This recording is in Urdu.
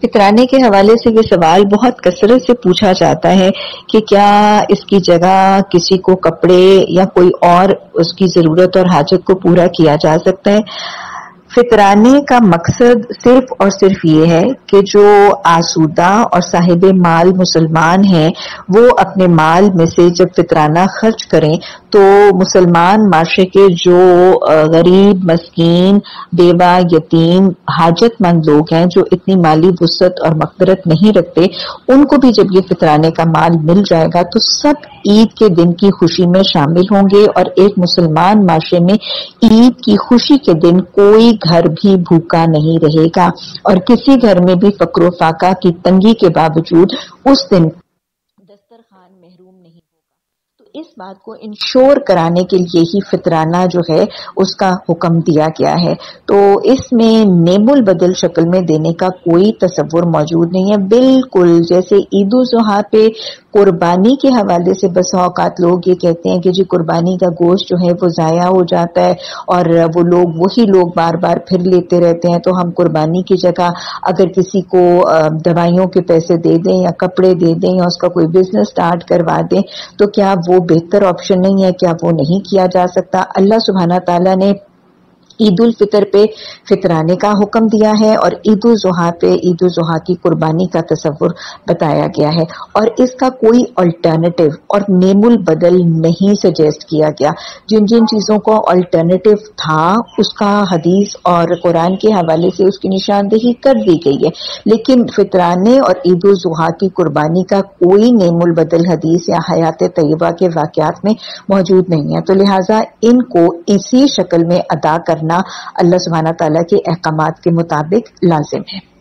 فطرانے کے حوالے سے یہ سوال بہت کثرت سے پوچھا جاتا ہے کہ کیا اس کی جگہ کسی کو کپڑے یا کوئی اور اس کی ضرورت اور حاجت کو پورا کیا جا سکتا ہے؟ فطرانے کا مقصد صرف اور صرف یہ ہے کہ جو آسودہ اور صاحب مال مسلمان ہیں وہ اپنے مال میں سے جب فطرانہ خرچ کریں تو مسلمان معاشرے کے جو غریب، مسکین، بیوہ، یتیم، حاجت مند لوگ ہیں جو اتنی مالی وسعت اور مقدرت نہیں رکھتے، ان کو بھی جب یہ فطرانے کا مال مل جائے گا تو سب عید کے دن کی خوشی میں شامل ہوں گے، اور ایک مسلمان معاشرے میں عید کی خوشی کے دن کوئی گھر بھی بھوکا نہیں رہے گا، اور کسی گھر میں بھی فقر و فاقہ کی تنگی کے باوجود اس دن دسترخوان محروم نہیں ہوگا۔ تو اس بات کو انشور کرانے کے لیے ہی فطرانہ جو ہے اس کا حکم دیا گیا ہے۔ تو اس میں نیم البدل شکل میں دینے کا کوئی تصور موجود نہیں ہے، بالکل جیسے عید الاضحیٰ پہ قربانی کے حوالے سے بس اوقات لوگ یہ کہتے ہیں کہ جی قربانی کا گوشت جو ہے وہ ضائع ہو جاتا ہے اور وہ لوگ وہی لوگ بار بار پھر لیتے رہتے ہیں، تو ہم قربانی کی جگہ اگر کسی کو دوائیوں کے پیسے دے دیں یا کپڑے دے دیں یا اس کا کوئی بزنس سٹارٹ کروا دیں تو کیا وہ بہتر آپشن نہیں ہے؟ کیا وہ نہیں کیا جا سکتا؟ اللہ سبحانہ تعالیٰ نے عید الفطر پہ فطرانے کا حکم دیا ہے اور عید الاضحیٰ پہ عید الاضحیٰ کی قربانی کا تصور بتایا گیا ہے، اور اس کا کوئی الٹرنیٹو اور نیم البدل نہیں سجیسٹ کیا گیا۔ جن جن چیزوں کو الٹرنیٹو تھا اس کا حدیث اور قرآن کے حوالے سے اس کی نشاندہی کر دی گئی ہے، لیکن فطرانے اور عید الاضحیٰ کی قربانی کا کوئی نیم البدل حدیث یا حیات طیبہ کے واقعات میں موجود نہیں ہے، تو لہٰذا ان کو اسی شکل میں ادا کرنا اللہ سبحانہ تعالیٰ کے احکامات کے مطابق لازم ہے۔